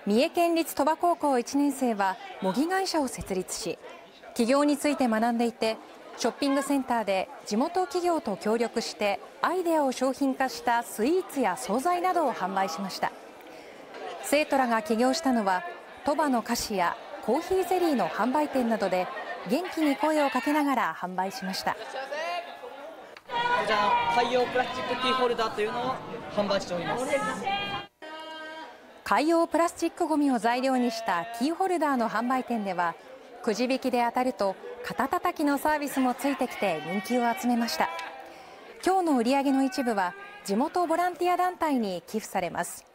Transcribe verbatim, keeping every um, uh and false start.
三重県立鳥羽高校いちねん生は模擬会社を設立し、起業について学んでいて、ショッピングセンターで地元企業と協力してアイデアを商品化したスイーツや惣菜などを販売しました。生徒らが起業したのは鳥羽の菓子やコーヒーゼリーの販売店などで元気に声をかけながら販売しました。こちらの海洋プラスチックキーホルダーというのを販売しております。 海洋プラスチックごみを材料にしたキーホルダーの販売店では、くじ引きで当たると肩たたきのサービスもついてきて人気を集めました。今日の売り上げの一部は地元ボランティア団体に寄付されます。